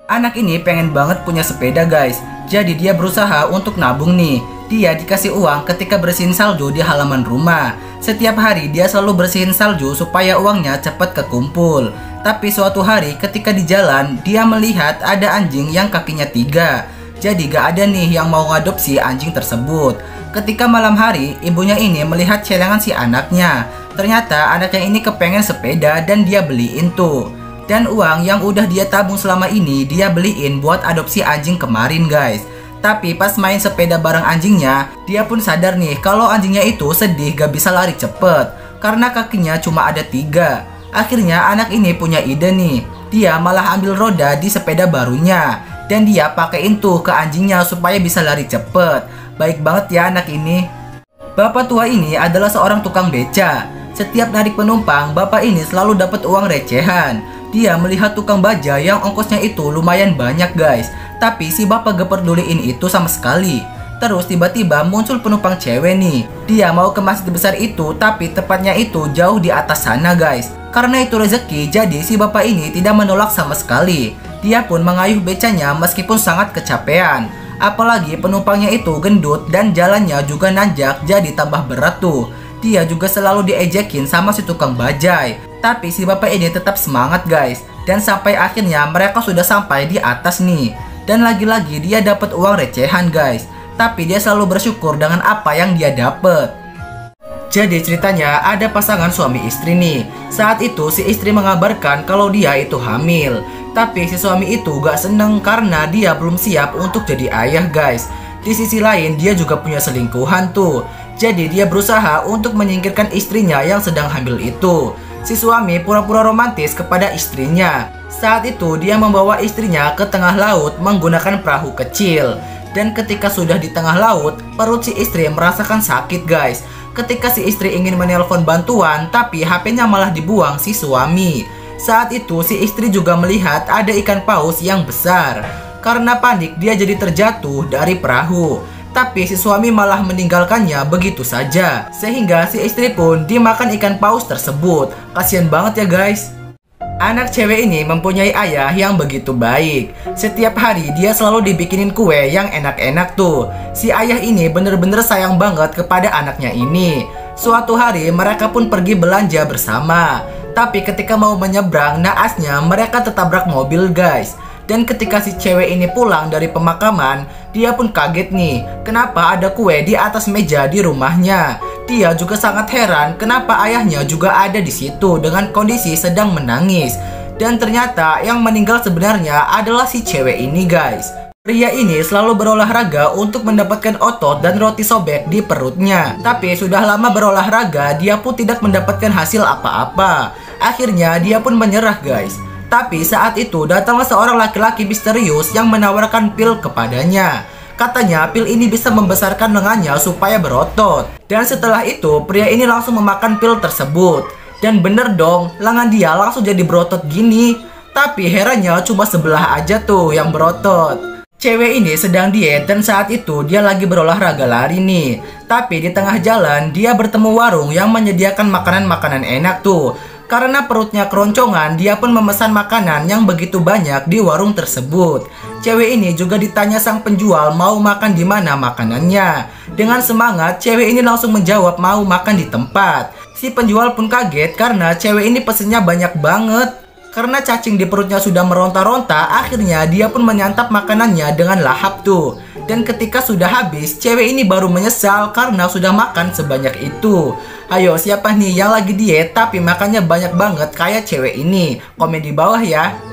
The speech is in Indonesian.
Anak ini pengen banget punya sepeda guys. Jadi dia berusaha untuk nabung nih. Dia dikasih uang ketika bersihin salju di halaman rumah. Setiap hari dia selalu bersihin salju supaya uangnya cepat kekumpul. Tapi suatu hari ketika di jalan, dia melihat ada anjing yang kakinya 3. Jadi gak ada nih yang mau ngadopsi anjing tersebut. Ketika malam hari, ibunya ini melihat celengan si anaknya. Ternyata anaknya ini kepengen sepeda dan dia beliin tuh. Dan uang yang udah dia tabung selama ini dia beliin buat adopsi anjing kemarin guys. Tapi pas main sepeda bareng anjingnya, dia pun sadar nih kalau anjingnya itu sedih gak bisa lari cepet karena kakinya cuma ada 3. Akhirnya anak ini punya ide nih. Dia malah ambil roda di sepeda barunya dan dia pakein tuh ke anjingnya supaya bisa lari cepet. Baik banget ya anak ini. Bapak tua ini adalah seorang tukang beca. Setiap narik penumpang, bapak ini selalu dapat uang recehan. Dia melihat tukang baja yang ongkosnya itu lumayan banyak guys. Tapi si bapak gak peduliin itu sama sekali. Terus tiba-tiba muncul penumpang cewek nih. Dia mau ke masjid besar itu, tapi tepatnya itu jauh di atas sana guys. Karena itu rezeki, jadi si bapak ini tidak menolak sama sekali. Dia pun mengayuh becanya meskipun sangat kecapean. Apalagi penumpangnya itu gendut dan jalannya juga nanjak, jadi tambah berat tuh. Dia juga selalu diejekin sama si tukang bajai. Tapi si bapak ini tetap semangat guys. Dan sampai akhirnya mereka sudah sampai di atas nih. Dan lagi-lagi dia dapat uang recehan guys. Tapi dia selalu bersyukur dengan apa yang dia dapat. Jadi ceritanya ada pasangan suami istri nih. Saat itu si istri mengabarkan kalau dia itu hamil. Tapi si suami itu gak seneng karena dia belum siap untuk jadi ayah guys. Di sisi lain dia juga punya selingkuhan tuh. Jadi dia berusaha untuk menyingkirkan istrinya yang sedang hamil itu. Si suami pura-pura romantis kepada istrinya. Saat itu dia membawa istrinya ke tengah laut menggunakan perahu kecil. Dan ketika sudah di tengah laut, perut si istri merasakan sakit guys. Ketika si istri ingin menelpon bantuan, tapi HP-nya malah dibuang si suami. Saat itu si istri juga melihat ada ikan paus yang besar. Karena panik dia jadi terjatuh dari perahu. Tapi si suami malah meninggalkannya begitu saja. Sehingga si istri pun dimakan ikan paus tersebut. Kasian banget ya guys. Anak cewek ini mempunyai ayah yang begitu baik. Setiap hari dia selalu dibikinin kue yang enak-enak tuh. Si ayah ini bener-bener sayang banget kepada anaknya ini. Suatu hari mereka pun pergi belanja bersama. Tapi ketika mau menyeberang, naasnya mereka tertabrak mobil guys. Dan ketika si cewek ini pulang dari pemakaman, dia pun kaget nih, kenapa ada kue di atas meja di rumahnya. Dia juga sangat heran kenapa ayahnya juga ada di situ dengan kondisi sedang menangis. Dan ternyata yang meninggal sebenarnya adalah si cewek ini guys. Pria ini selalu berolahraga untuk mendapatkan otot dan roti sobek di perutnya. Tapi sudah lama berolahraga, dia pun tidak mendapatkan hasil apa-apa. Akhirnya dia pun menyerah guys. Tapi saat itu datanglah seorang laki-laki misterius yang menawarkan pil kepadanya. Katanya pil ini bisa membesarkan lengannya supaya berotot. Dan setelah itu pria ini langsung memakan pil tersebut. Dan bener dong, lengan dia langsung jadi berotot gini. Tapi herannya cuma sebelah aja tuh yang berotot. Cewek ini sedang diet dan saat itu dia lagi berolahraga lari nih. Tapi di tengah jalan dia bertemu warung yang menyediakan makanan-makanan enak tuh. Karena perutnya keroncongan, dia pun memesan makanan yang begitu banyak di warung tersebut. Cewek ini juga ditanya sang penjual mau makan di mana makanannya. Dengan semangat, cewek ini langsung menjawab mau makan di tempat. Si penjual pun kaget karena cewek ini pesennya banyak banget. Karena cacing di perutnya sudah meronta-ronta, akhirnya dia pun menyantap makanannya dengan lahap tuh. Dan ketika sudah habis, cewek ini baru menyesal karena sudah makan sebanyak itu. Ayo, siapa nih yang lagi diet tapi makannya banyak banget kayak cewek ini? Komen di bawah ya.